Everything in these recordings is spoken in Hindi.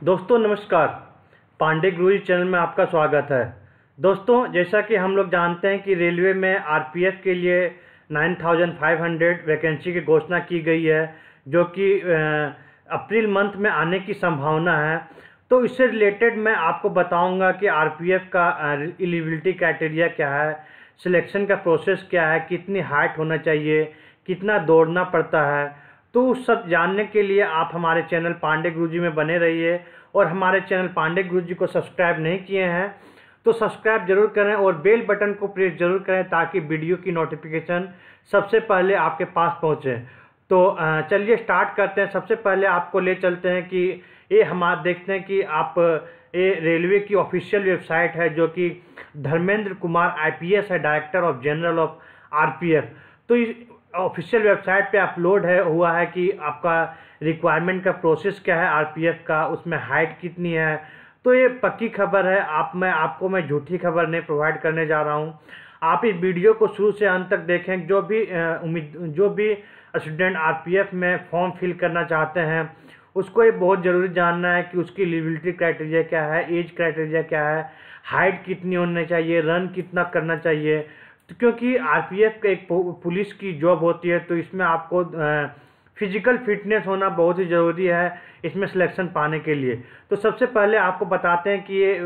दोस्तों नमस्कार। पांडे गुरुजी चैनल में आपका स्वागत है। दोस्तों जैसा कि हम लोग जानते हैं कि रेलवे में आरपीएफ के लिए 9,500 वैकेंसी की घोषणा की गई है, जो कि अप्रैल मंथ में आने की संभावना है। तो इससे रिलेटेड मैं आपको बताऊंगा कि आरपीएफ का एलिजिबिलिटी क्राइटेरिया क्या है, सिलेक्शन का प्रोसेस क्या है, कितनी हाइट होना चाहिए, कितना दौड़ना पड़ता है। तो उस सब जानने के लिए आप हमारे चैनल पांडे गुरुजी में बने रहिए, और हमारे चैनल पांडे गुरुजी को सब्सक्राइब नहीं किए हैं तो सब्सक्राइब जरूर करें और बेल बटन को प्रेस जरूर करें ताकि वीडियो की नोटिफिकेशन सबसे पहले आपके पास पहुंचे। तो चलिए स्टार्ट करते हैं। सबसे पहले आपको ले चलते हैं कि ये हम देखते हैं कि आप ये रेलवे की ऑफिशियल वेबसाइट है, जो कि धर्मेंद्र कुमार आईपीएस है, director of general of RPF. तो इस ऑफिशियल वेबसाइट पे अपलोड हुआ है कि आपका रिक्वायरमेंट का प्रोसेस क्या है आरपीएफ का, उसमें हाइट कितनी है। तो ये पक्की खबर है, मैं झूठी खबर नहीं प्रोवाइड करने जा रहा हूँ। आप इस वीडियो को शुरू से अंत तक देखें। जो भी स्टूडेंट आरपीएफ में फॉर्म फिल करना चाहते हैं उसको ये बहुत ज़रूरी जानना है कि उसकी एलिजिबिलिटी क्राइटेरिया क्या है, एज क्राइटेरिया क्या है, हाइट कितनी होनी चाहिए, रन कितना करना चाहिए। तो क्योंकि आरपीएफ का एक पुलिस की जॉब होती है, तो इसमें आपको फिजिकल फिटनेस होना बहुत ही ज़रूरी है इसमें सिलेक्शन पाने के लिए। तो सबसे पहले आपको बताते हैं कि ये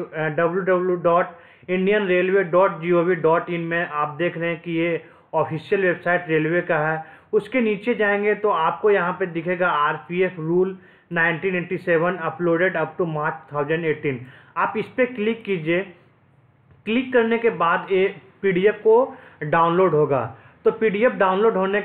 www.indianrailway.gov.in में आप देख रहे हैं कि ये ऑफिशियल वेबसाइट रेलवे का है। उसके नीचे जाएंगे तो आपको यहाँ पे दिखेगा RPF rule 1987 uploaded up to March 2018। आप इस पर क्लिक कीजिए। क्लिक करने के बाद ये पीडीएफ को डाउनलोड होगा। तो पीडीएफ डाउनलोड होने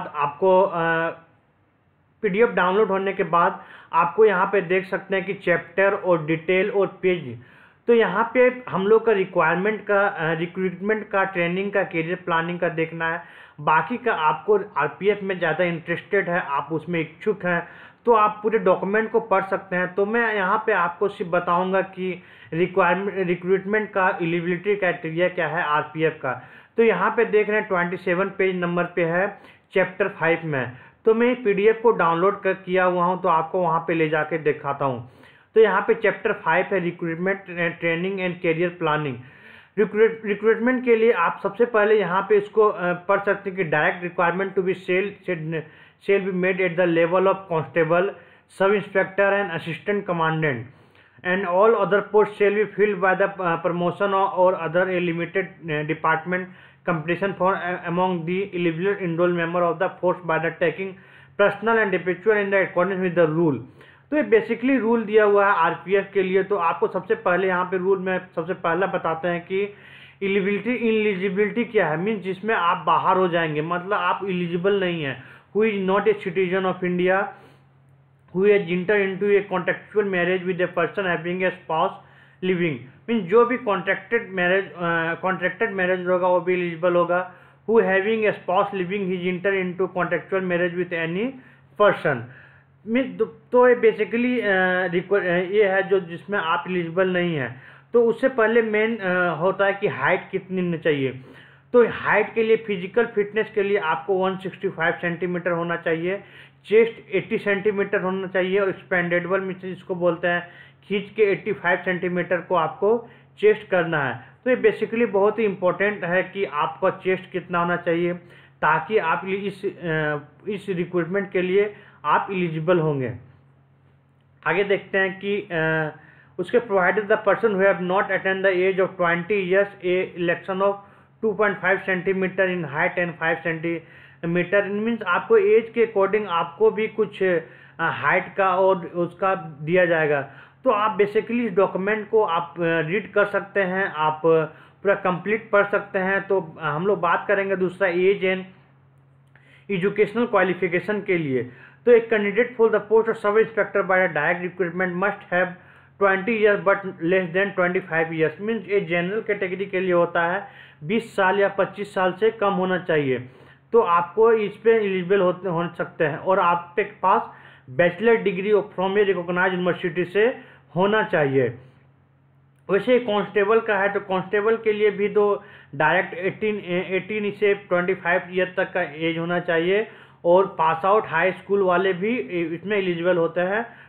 के बाद आपको यहाँ पे देख सकते हैं कि चैप्टर और डिटेल और पेज। तो यहाँ पे हम लोग का रिक्रूटमेंट का, ट्रेनिंग का, करियर प्लानिंग का देखना है। बाकी का आपको आरपीएफ में ज़्यादा इंटरेस्टेड है, आप उसमें इच्छुक हैं, तो आप पूरे डॉक्यूमेंट को पढ़ सकते हैं। तो मैं यहाँ पे आपको सिर्फ बताऊंगा कि रिक्रूटमेंट का एलिजिबिलिटी क्राइटेरिया क्या है आरपीएफ का। तो यहाँ पे देख रहे हैं 27 पेज नंबर पे है, चैप्टर 5 में। तो मैं पीडीएफ को डाउनलोड किया हुआ हूँ, तो आपको वहाँ पे ले जाके दिखाता हूँ। तो यहाँ पे चैप्टर 5 है recruitment, training and career planning. Recruitment के लिए आप सबसे पहले यहाँ पे इसको पढ़ सकते हैं कि direct requirement to be shall be made at the level of constable, sub-inspector and assistant commandant, and all other posts shall be filled by the promotion or other a limited department competition for among the eligible enrolled member of the force by the taking personal and individual in the accordance with the rule। तो ये बेसिकली रूल दिया हुआ है आरपीएफ के लिए। तो आपको सबसे पहले यहाँ पे रूल में सबसे पहला बताते हैं कि इलिजिबिलिटी क्या है। मीन्स जिसमें आप बाहर हो जाएंगे, मतलब आप इलिजिबल नहीं है। Who is not a citizen of India, who has entered into a contractual marriage with a person having a spouse living। Means जो भी कॉन्ट्रैक्टेड मैरिज होगा वो भी एलिजिबल होगा। Who having a spouse living, he entered into contractual marriage with any person। Means तो ये बेसिकली ये है जो जिसमें आप एलिजिबल नहीं है। तो उससे पहले मेन होता है कि हाइट कितनी होनी चाहिए। तो हाइट के लिए, फिजिकल फिटनेस के लिए आपको 165 सेंटीमीटर होना चाहिए, चेस्ट 80 सेंटीमीटर होना चाहिए, और एक्सपेंडेबल में जिसको बोलते हैं खींच के 85 सेंटीमीटर को आपको चेस्ट करना है। तो ये बेसिकली बहुत ही इंपॉर्टेंट है कि आपका चेस्ट कितना होना चाहिए, ताकि आप इस रिक्रूटमेट के लिए आप एलिजिबल होंगे। आगे देखते हैं कि उसके provided the person who have not attend the age of 20 years a election of 2.5 centimetre in height and 5 centimetre. Means आपको एज के अकॉर्डिंग आपको भी कुछ हाइट का और उसका दिया जाएगा। तो आप बेसिकली इस डॉक्यूमेंट को आप रीड कर सकते हैं, आप पूरा कंप्लीट पढ़ सकते हैं। तो हम लोग बात करेंगे दूसरा, एज एंड एजुकेशनल क्वालिफिकेशन के लिए। तो एक candidate for the post of sub inspector by direct recruitment must have 20 year but less than 25 years. Means ये जनरल कैटेगरी के लिए होता है, 20 साल या 25 साल से कम होना चाहिए। तो आपको इस पे एलिजिबल हो सकते हैं, और आपके पास bachelor degree from a recognise university से होना चाहिए। वैसे कांस्टेबल का है, तो कांस्टेबल के लिए भी तो डायरेक्ट 18 से 25 ईयर तक का एज होना चाहिए, और पास आउट हाई स्कूल वाले भी इसमें एलिजिबल होते हैं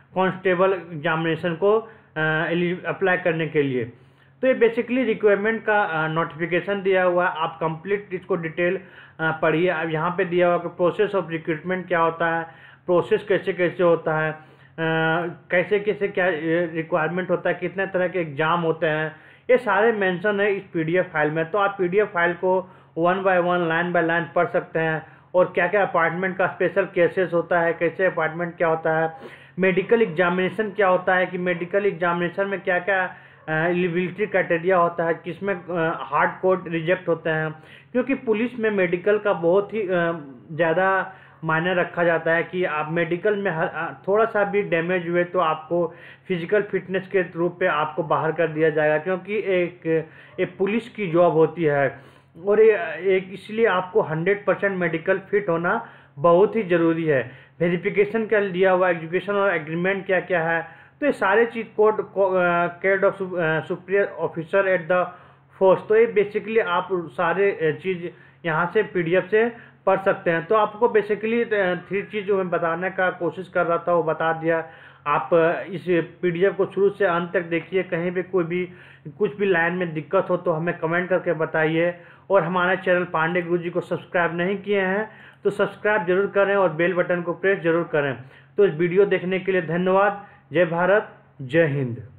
कांस्टेबल एग्जामिनेशन को अप्लाई करने के लिए। तो ये बेसिकली रिक्वायरमेंट का नोटिफिकेशन दिया हुआ है, आप कंप्लीट इसको डिटेल पढ़िए। अब यहाँ पे दिया हुआ कि प्रोसेस ऑफ रिक्रूटमेंट क्या होता है, प्रोसेस कैसे कैसे होता है, कैसे कैसे क्या रिक्वायरमेंट होता है, कितने तरह के एग्ज़ाम होते हैं, ये सारे मेंशन है इस पीडीएफ फाइल में। तो आप पीडीएफ फाइल को 1 बाय 1 लाइन बाय लाइन पढ़ सकते हैं। और क्या क्या अपार्टमेंट का स्पेशल केसेस होता है, कैसे अपार्टमेंट क्या होता है, मेडिकल एग्जामिनेशन क्या होता है, कि मेडिकल एग्जामिनेशन में क्या क्या एलिजिबिलिटी क्राइटेरिया होता है, किसमें हार्ड कोड रिजेक्ट होते हैं। क्योंकि पुलिस में मेडिकल का बहुत ही ज़्यादा मायने रखा जाता है कि आप मेडिकल में थोड़ा सा भी डैमेज हुए तो आपको फिजिकल फिटनेस के रूप पे आपको बाहर कर दिया जाएगा, क्योंकि एक पुलिस की जॉब होती है। और एक इसलिए आपको 100% मेडिकल फिट होना बहुत ही ज़रूरी है। वेरिफिकेशन क्या दिया हुआ, एजुकेशन और एग्रीमेंट क्या क्या है, तो ये सारे चीज़ code of superior officer at the force. तो ये बेसिकली आप सारे चीज़ यहाँ से पीडीएफ से पढ़ सकते हैं। तो आपको बेसिकली 3 चीज़ जो मैं बताने का कोशिश कर रहा था वो बता दिया। आप इस पीडीएफ को शुरू से अंत तक देखिए, कहीं पे कुछ भी लाइन में दिक्कत हो तो हमें कमेंट करके बताइए। और हमारे चैनल पांडे गुरुजी को सब्सक्राइब नहीं किए हैं तो सब्सक्राइब जरूर करें और बेल बटन को प्रेस जरूर करें। तो इस वीडियो देखने के लिए धन्यवाद। जय भारत, जय हिंद।